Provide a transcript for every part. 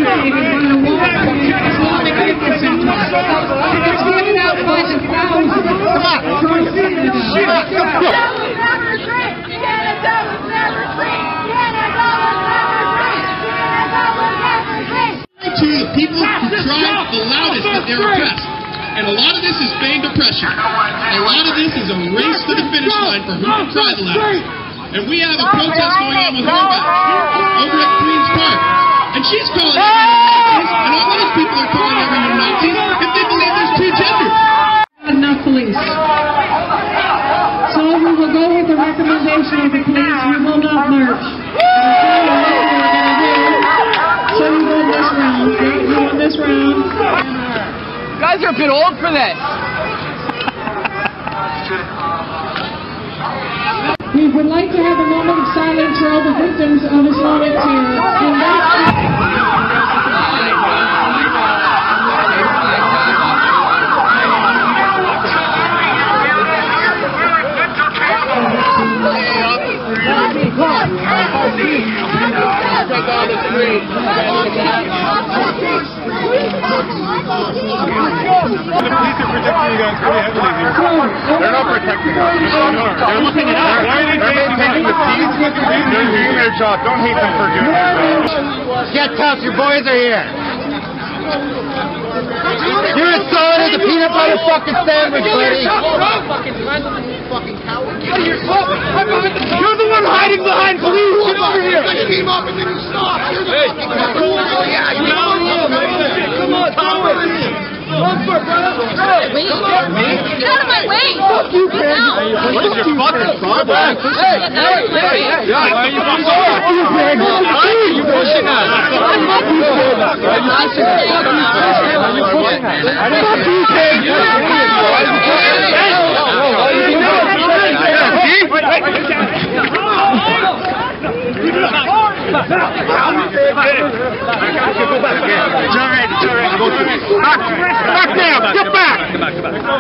advocating on a wall against Islamic infrastructure. It's given out by the thousands from Canada. To the people who tried the loudest that they're oppressed. And a lot of this is feigned oppression. A lot of this is a race to the finish line for who can cry the loudest. And we have a protest going on with Horvath over at Queen's Park. And she's calling everyone Nazis, and all those people are calling everyone Nazis if they believe there's two genders. Not enough police. So we will go with the recommendation of the police. We will not march. So you won this round. You won this round. You guys are a bit old for this. We would like to have a moment of silence for all the victims of Islamic terror. They're not protecting us. They're looking at us. They're maintaining the peace. They're doing their job. Don't hate them for doing their job. Get tough, your boys are here. You're as solid as a peanut butter fucking sandwich, buddy. You're the one hiding behind police. Get over here. I came up and then you stopped. You're the fucking coward. Yeah, you know. Come on, coward. Run for it, brother. Wait, get out of my way! Fuck you, man! What is your fucking problem? Hey! Why are you pushing us? Fuck you, pig! Why are you pushing us? Why are you pushing us? Fuck you, pig! Back down! Get back! Let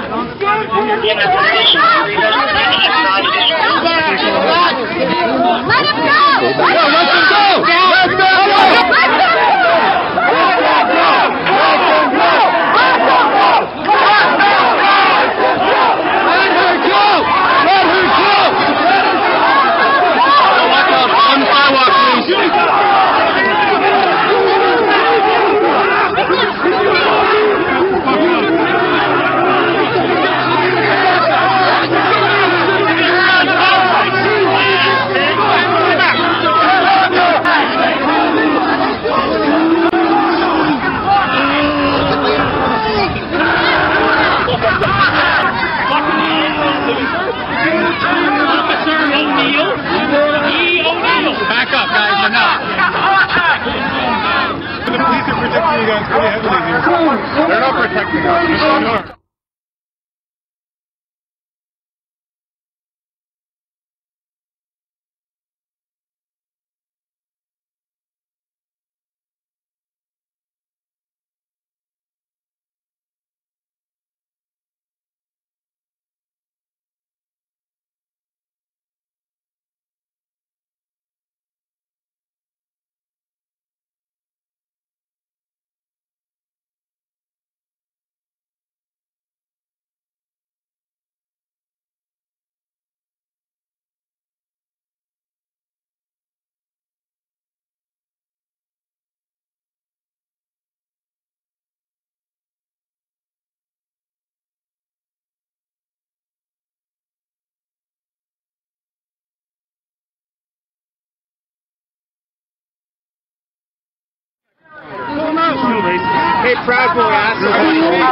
him go! Let him go! Back up, guys, enough. The police are protecting you guys pretty heavily here. They're not protecting us. Hey, Proud Boy, asshole.